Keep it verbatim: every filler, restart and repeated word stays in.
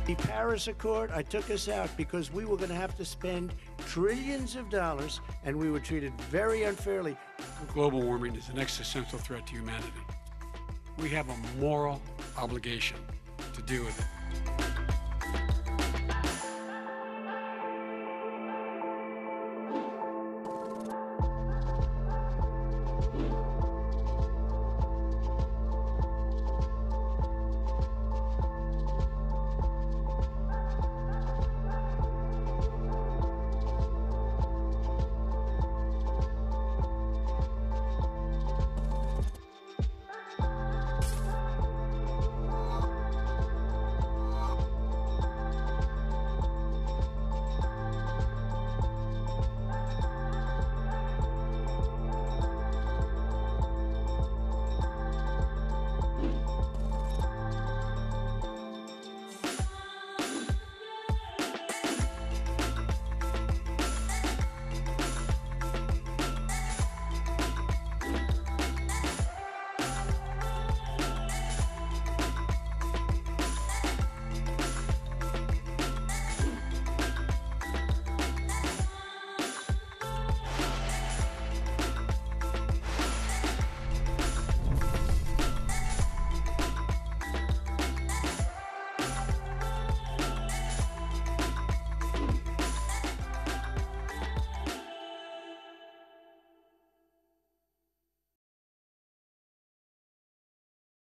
The Paris Accord, I took us out because we were going to have to spend trillions of dollars, and we were treated very unfairly. Global warming is an existential threat to humanity. We have a moral obligation to deal with it.